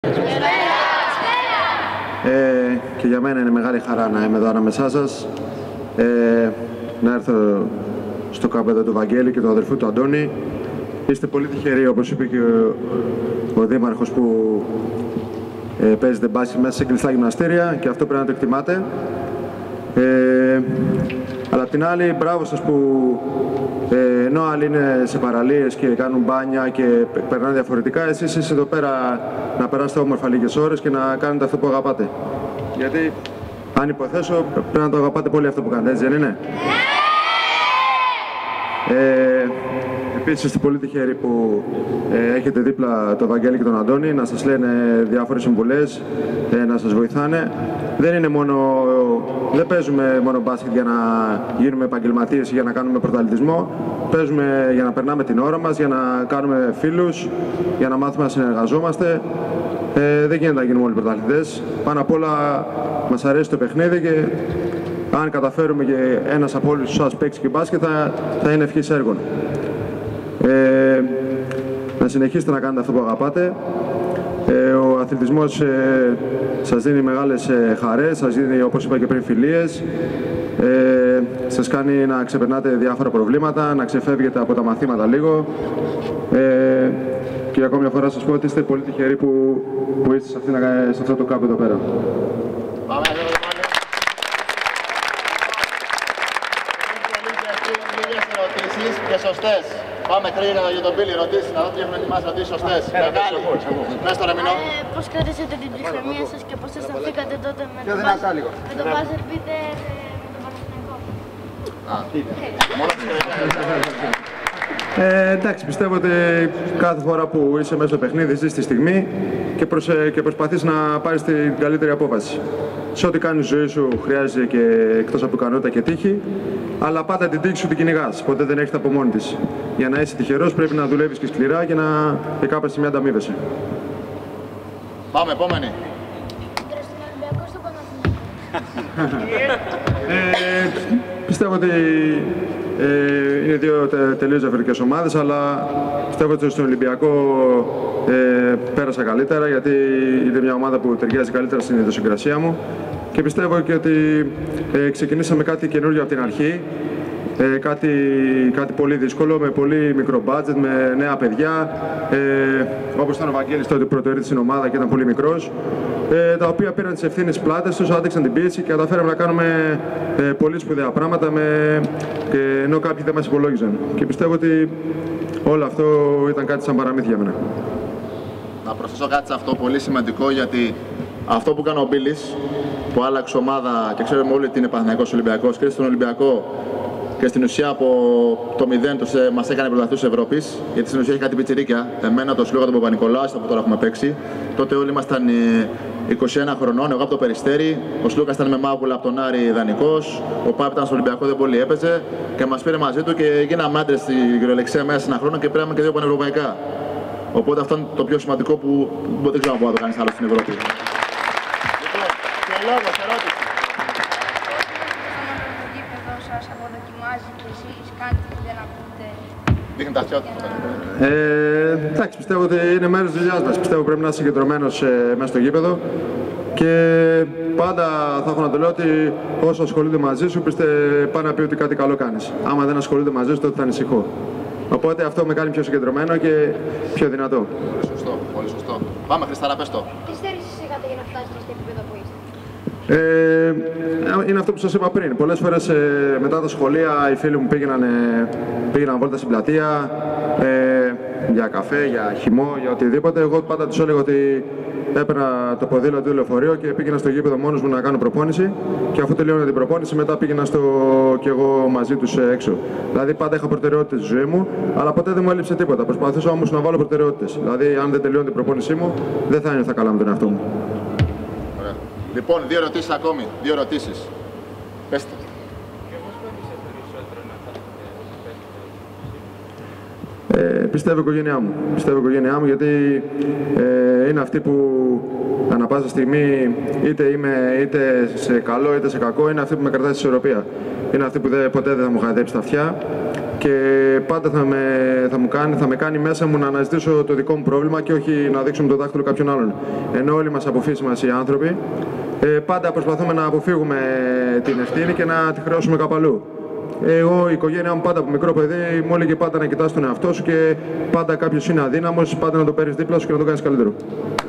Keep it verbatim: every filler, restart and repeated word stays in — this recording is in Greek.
Ε, και για μένα είναι μεγάλη χαρά να είμαι εδώ ανάμεσά σας, ε, να έρθω στο κάπεδο του Βαγγέλη και του αδερφού του Αντώνη. Είστε πολύ τυχεροί, όπως είπε και ο, ο Δήμαρχος, που ε, παίζετε μπάσκετ μέσα σε κλειστά γυμναστήρια και αυτό πρέπει να το εκτιμάτε. Ε, αλλά απ' την άλλη, μπράβο σας που ε, ενώ άλλοι είναι σε παραλίες και κάνουν μπάνια και περνάνε διαφορετικά, εσείς είστε εδώ πέρα να περάσετε όμορφα λίγες ώρες και να κάνετε αυτό που αγαπάτε. Γιατί, αν υποθέσω, πρέπει να το αγαπάτε πολύ αυτό που κάνετε, έτσι δεν είναι? Ε, Επίσης είστε πολύ τυχεροί που ε, έχετε δίπλα τον Βαγγέλη και τον Αντώνη να σας λένε διάφορες συμβουλές, ε, να σας βοηθάνε. Δεν είναι μόνο, δεν παίζουμε μόνο μπάσκετ για να γίνουμε επαγγελματίες ή για να κάνουμε πρωταθλητισμό. Παίζουμε για να περνάμε την ώρα μας, για να κάνουμε φίλους, για να μάθουμε να συνεργαζόμαστε. Ε, δεν γίνεται να γίνουμε όλοι πρωταθλητές. Πάνω απ' όλα μας αρέσει το παιχνίδι και αν καταφέρουμε και ένας από όλους σας παίξει και μπάσκετ θα, θα είναι ευχής έργων. Ε, να συνεχίσετε να κάνετε αυτό που αγαπάτε. Ε, ο αθλητισμός ε, σας δίνει μεγάλες ε, χαρές, σας δίνει, όπως είπα και πριν, φιλίες. Ε, σας κάνει να ξεπερνάτε διάφορα προβλήματα, να ξεφεύγετε από τα μαθήματα λίγο. Ε, και για ακόμη μια φορά σας πω ότι είστε πολύ τυχεροί που, που είστε σε, αυτή, σε αυτό το κάπου εδώ πέρα. Πάμε, λίγες ερωτήσεις και σωστές. Πάμε τρίγυρα για τον Πίλη, ερωτήσεις, να δω τι έχουν ετοιμάσει ερωτήσεις σωστές. Μεγάλη. Πες το Ρεμινό. Πώς κρατήσατε την ψυχραιμία σας και πώς αισθανθήκατε τότε με τον Μπάζερ Μπίτερ, με τον Παναθηναϊκό? Ε, εντάξει, πιστεύω ότι κάθε φορά που είσαι μέσα στο παιχνίδι ζεις τη στιγμή και, προσε, και προσπαθείς να πάρεις την καλύτερη απόφαση. Σε ό,τι κάνεις ζωή σου χρειάζεται και εκτός από ικανότητα και τύχη, αλλά πάντα την τύχη σου την κυνηγάς, ποτέ δεν έρχεται από μόνη της. Για να είσαι τυχερός πρέπει να δουλεύεις και σκληρά και, να, και κάποια στιγμή ανταμείβεσαι. Πάμε, επόμενη. ε, πιστεύω ότι ε, είναι δύο τε, τελείως διαφορετικές ομάδες, αλλά πιστεύω ότι στον Ολυμπιακό ε, πέρασα καλύτερα, γιατί είναι μια ομάδα που ταιριάζει καλύτερα στην ιδιοσυγκρασία μου και πιστεύω και ότι ε, ξεκινήσαμε κάτι καινούργιο από την αρχή, ε, κάτι, κάτι πολύ δύσκολο, με πολύ μικρό budget, με νέα παιδιά, ε, όπως ήταν ο Βαγγέλης τότε που πρωτοήρθε στην ομάδα και ήταν πολύ μικρός, ε, τα οποία πήραν τις ευθύνες στις πλάτες τους, άντεξαν την πίεση και καταφέραμε να κάνουμε ε, πολύ σπουδαία πράγματα, με, ε, ενώ κάποιοι δεν μας υπολόγιζαν. Και πιστεύω ότι όλο αυτό ήταν κάτι σαν παραμύθι για μένα. Να προσθέσω κάτι σε αυτό πολύ σημαντικό, γιατί αυτό που έκανε ο Μπίλης, που άλλαξε ομάδα και ξέρουμε όλοι ότι είναι Παναθηναϊκός Ολυμπιακός, και στον Ολυμπιακό και στην ουσία από το μηδέν τους ε, μας έκανε πρωταθλητές Ευρώπης, γιατί στην ουσία έχει κάτι πιτσιρίκια. Εμένα, τον Σλούκα, τον Παπα-Νικολάου, που τώρα έχουμε παίξει. Τότε όλοι ήμασταν ε, είκοσι ένα χρονών, εγώ από το Περιστέρι, ο Σλούκας ήταν με μάγουλα από τον Άρη δανεικός, ο Πάπ ήταν στο Ολυμπιακό, δεν πολύ έπαιζε και μας πήρε μαζί του και γίναμε άντρες στη κυριολεξία μέσα σε ένα χρόνο και πήραμε και δύο πανευρωπαϊκά. Οπότε αυτό είναι το πιο σημαντικό που, που δεν ξέρω αν μπορεί να το κάνεις άλλο στην Ευρώπη. Λοιπόν, και λόγος, ερώτηση. Δείχνει τα αυτιά του. Ε, εντάξει, πιστεύω ότι είναι μέρος της δουλειάς μας. Πιστεύω πρέπει να είσαι συγκεντρωμένος ε, μέσα στο γήπεδο και πάντα θα έχω να το λέω ότι όσο ασχολούνται μαζί σου, πιστε, πάνε να πει ότι κάτι καλό κάνεις. Άμα δεν ασχολούνται μαζί σου, τότε θα ανησυχώ. Οπότε αυτό με κάνει πιο συγκεντρωμένο και πιο δυνατό. Πολύ σωστό, πολύ σωστό. Πάμε, Χριστάρα, πες το. Τι στέρησες είχατε για να φτάσετε στο επίπεδο που είστε? Ε, είναι αυτό που σας είπα πριν. Πολλές φορές ε, μετά τα σχολεία οι φίλοι μου πήγαιναν, ε, πήγαιναν βόλτα στην πλατεία ε, για καφέ, για χυμό, για οτιδήποτε. Εγώ πάντα τους έλεγα ότι έπαιρνα το ποδήλατο του λεωφορείο και πήγαινα στο γήπεδο μόνος μου να κάνω προπόνηση και αφού τελείωνα την προπόνηση μετά πήγαινα στο... και εγώ μαζί τους έξω. Δηλαδή πάντα είχα προτεραιότητες στη ζωή μου, αλλά ποτέ δεν μου έλειψε τίποτα. Προσπαθούσα όμως να βάλω προτεραιότητες. Δηλαδή αν δεν τελειώνει την προπόνησή μου δεν θα ένιωθα καλά με τον εαυτό μου. Ωραία. Λοιπόν, δύο ερωτήσεις ακόμη. Δύο ερωτήσεις. Πες το. Ε, πιστεύω η οικογένειά μου. Πιστεύω η οικογένειά μου γιατί ε, είναι αυτή που ανά πάσα στιγμή, είτε είμαι είτε σε καλό είτε σε κακό, είναι αυτή που με κρατάει στη ισορροπία. Είναι αυτή που δε, ποτέ δεν θα μου χαϊδέψει τα αυτιά και πάντα θα με, θα, μου κάνει, θα με κάνει μέσα μου να αναζητήσω το δικό μου πρόβλημα και όχι να δείξω με το δάχτυλο κάποιον άλλον. Ενώ όλοι μας από φύση μας οι άνθρωποι ε, πάντα προσπαθούμε να αποφύγουμε την ευθύνη και να τη χρεώσουμε κάπου αλλού. Εγώ, η οικογένειά μου, πάντα από μικρό παιδί, μου έλεγε πάντα να κοιτάς τον εαυτό σου και πάντα κάποιος είναι αδύναμος, πάντα να το παίρνεις δίπλα σου και να το κάνεις καλύτερο.